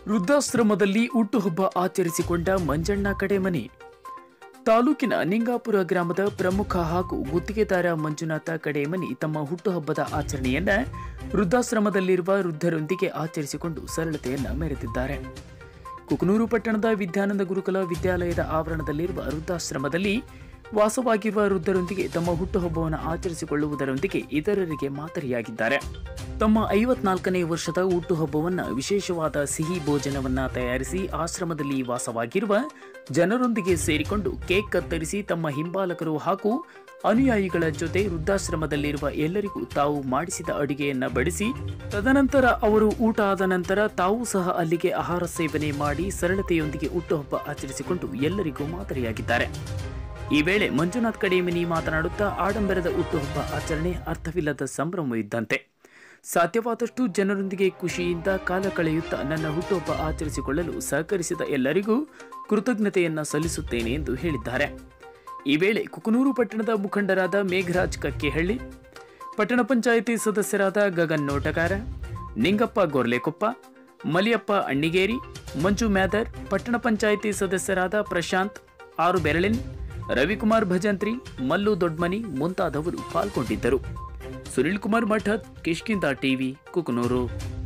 ವೃದ್ಧಾಶ್ರಮದಲ್ಲಿ ಹುಟ್ಟುಹಬ್ಬ ಆಚರಿಸಿಕೊಂಡ ಮಂಜಣ್ಣ ಕಡೆಮನಿ. ತಾಲೂಕಿನ ನಿಂಗಾಪುರ ಗ್ರಾಮದ ಪ್ರಮುಖ ಹಾಗೂ ಗುತ್ತಿಗೆದಾರ ಮಂಜುನಾಥ ಕಡೆಮನಿ ತಮ್ಮ ಹುಟ್ಟುಹಬ್ಬದ ಆಚರಣೆಯನ್ನ ವೃದ್ಧಾಶ್ರಮದಲ್ಲಿರುವ ವೃದ್ಧರೊಂದಿಗೆ ಆಚರಿಸಿಕೊಂಡು ಸರಳತೆಯನ್ನ ಮೆರೆದಿದ್ದಾರೆ. ಕುಕನೂರು ಪಟ್ಟಣದ ವಿದ್ಯಾನಂದ ಗುರುಕುಲ ವಿದ್ಯಾಲಯದ ಆವರಣದಲ್ಲಿರುವ ವೃದ್ಧಾಶ್ರಮದಲ್ಲಿ ವಾಸವಾಗಿರುವ ವೃದ್ಧರೊಂದಿಗೆ ತಮ್ಮ ಹುಟ್ಟುಹಬ್ಬವನ್ನು ಆಚರಿಸಿಕೊಳ್ಳುವುದರೊಂದಿಗೆ ಇತರರಿಗೆ ಮಾದರಿಯಾಗಿದ್ದಾರೆ. ತಮ್ಮ 54ನೇ ವರ್ಷದ ಹುಟ್ಟುಹಬ್ಬವನ್ನು ವಿಶೇಷವಾದ ಸಿಹಿ ಭೋಜನವನ್ನ ತಯಾರಿಸಿ ಆಶ್ರಮದಲ್ಲಿ ವಾಸವಾಗಿರುವ ಜನರೊಂದಿಗೆ ಸೇರಿಕೊಂಡು ಕೇಕ್ ಕತ್ತರಿಸಿ ತಮ್ಮ ಹಿಂಬಾಲಕರು ಹಾಗೂ ಅನುಯಾಯಿಗಳ ಜೊತೆ ವೃದ್ಧಾಶ್ರಮದಲ್ಲಿರುವ ಎಲ್ಲರಿಗೂ ತಾವು ಮಾಡಿಸಿದ ಅಡಿಗೆಯನ್ನ ಬಡಿಸಿ ತದನಂತರ ಅವರು ಊಟ ಆದ ನಂತರ ತಾವು ಸಹ ಅಲ್ಲಿಗೆ ಆಹಾರ ಸೇವನೆ ಮಾಡಿ ಸರಳತೆಯೊಂದಿಗೆ ಹುಟ್ಟುಹಬ್ಬ ಆಚರಿಸಿಕೊಂಡು ಎಲ್ಲರಿಗೂ ಮಾದರಿಯಾಗಿದ್ದಾರೆ. ಈ ವೇಳೆ ಮಂಜುನಾಥ್ ಕಡೆಮನಿ ಮಾತನಾಡುತ್ತಾ ಆಡಂಬರದ ಹುಟ್ಟುಹಬ್ಬ ಆಚರಣೆ ಅರ್ಥವಿಲ್ಲದ ಸಂಭ್ರಮವಿದ್ದಂತೆ. ಸಾಧ್ಯವಾದಷ್ಟು ಜನರೊಂದಿಗೆ ಖುಷಿಯಿಂದ ಕಾಲ ಕಳೆಯುತ್ತಾ ನನ್ನ ಹುಟ್ಟುಹಬ್ಬ ಆಚರಿಸಿಕೊಳ್ಳಲು ಸಹಕರಿಸಿದ ಎಲ್ಲರಿಗೂ ಕೃತಜ್ಞತೆಯನ್ನ ಸಲ್ಲಿಸುತ್ತೇನೆ ಎಂದು ಹೇಳಿದ್ದಾರೆ. ಈ ವೇಳೆ ಕುಕನೂರು ಪಟ್ಟಣದ ಮುಖಂಡರಾದ ಮೇಘರಾಜ್ ಕಕ್ಕೆಹಳ್ಳಿ, ಪಟ್ಟಣ ಪಂಚಾಯಿತಿ ಸದಸ್ಯರಾದ ಗಗನ್ ನೋಟಗಾರ, ನಿಂಗಪ್ಪ ಗೊರ್ಲೆಕೊಪ್ಪ, ಮಲಿಯಪ್ಪ ಅಣ್ಣಿಗೇರಿ, ಮಂಜು ಮ್ಯಾದರ್, ಪಟ್ಟಣ ಪಂಚಾಯಿತಿ ಸದಸ್ಯರಾದ ಪ್ರಶಾಂತ್ ಆರು ಬೆರಳಿನ್, ರವಿಕುಮಾರ್ ಭಜಂತ್ರಿ, ಮಲ್ಲು ದೊಡ್ಮನಿ ಮುಂತಾದವರು ಪಾಲ್ಗೊಂಡಿದ್ದರು. ಸುನಿಲ್ ಕುಮಾರ್ ಮಠದ್, ಕಿಷ್ಕಿಂಧ ಟಿವಿ, ಕುಕನೂರು.